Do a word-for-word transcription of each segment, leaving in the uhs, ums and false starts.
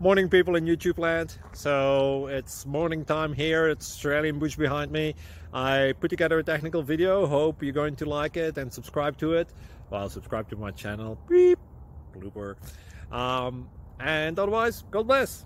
Morning, people in YouTube land. So it's morning time here. It's Australian bush behind me. I put together a technical video. Hope you're going to like it and subscribe to it. Well, subscribe to my channel. Beep. Blooper. Um, and otherwise, God bless.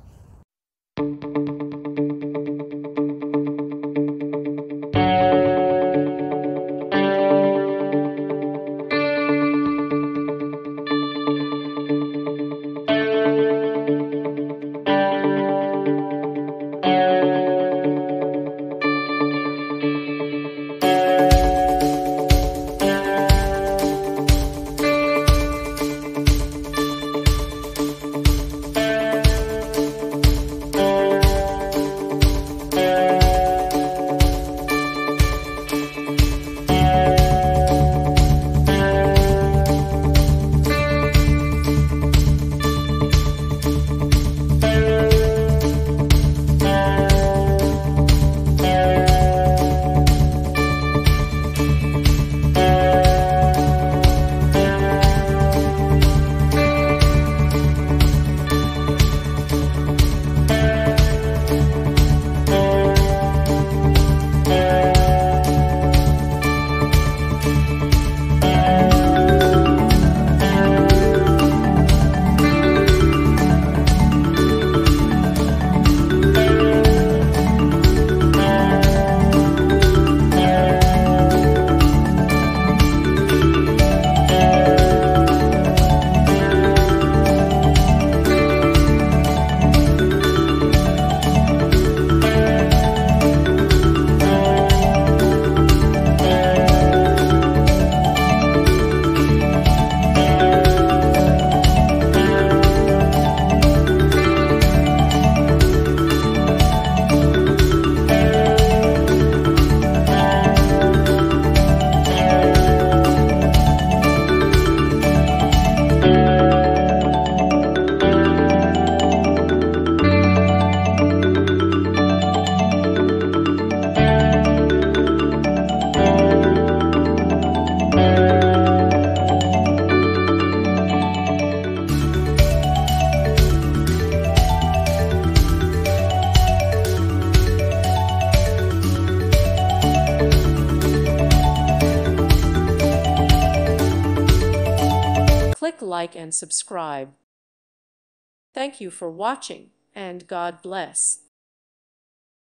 Click like and subscribe. Thank you for watching, and God bless.